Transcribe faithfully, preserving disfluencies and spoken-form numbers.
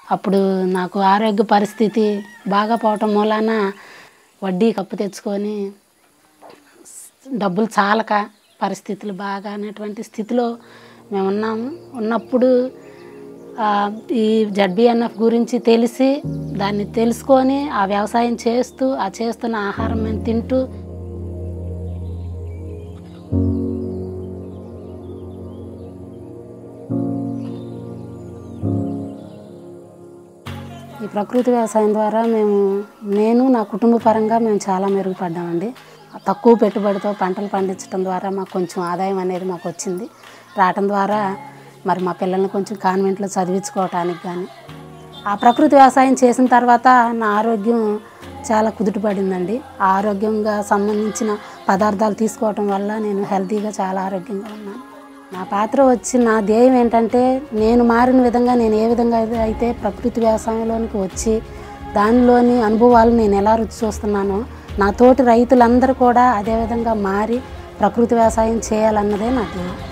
అప్పుడు నాకు ఆరోగ్య పరిస్థితి బాగా పోవటం మూలాన వడ్డీ కప్పు తెచ్చుకొని డబ్బులు చాలక పరిస్థితులు బాగా అనేటువంటి స్థితిలో మేము ఉన్నాము. ఉన్నప్పుడు ఈ జెడ్బీఎన్ఎఫ్ గురించి తెలిసి దాన్ని తెలుసుకొని ఆ వ్యవసాయం చేస్తూ ఆ చేస్తున్న ఆహారం మేము తింటూ ఈ ప్రకృతి వ్యవసాయం ద్వారా మేము నేను నా కుటుంబ పరంగా మేము చాలా మెరుగుపడ్డామండి. తక్కువ పెట్టుబడితో పంటలు పండించడం ద్వారా మాకు కొంచెం ఆదాయం అనేది మాకు వచ్చింది. రావటం ద్వారా మరి మా పిల్లల్ని కొంచెం కాన్వెంట్లో చదివించుకోవటానికి కానీ ఆ ప్రకృతి వ్యవసాయం చేసిన తర్వాత నా ఆరోగ్యం చాలా కుదుటపడిందండి. ఆ ఆరోగ్యంగా సంబంధించిన పదార్థాలు తీసుకోవటం వల్ల నేను హెల్తీగా చాలా ఆరోగ్యంగా ఉన్నాను. నా పాత్ర వచ్చి నా ధ్యేయం ఏంటంటే నేను మారిన విధంగా నేను ఏ విధంగా అయితే ప్రకృతి వ్యవసాయంలోనికి వచ్చి దానిలోని అనుభవాలు నేను ఎలా రుచి చూస్తున్నానో నా తోటి రైతులందరూ కూడా అదేవిధంగా మారి ప్రకృతి వ్యవసాయం చేయాలన్నదే నా ధ్యేయం.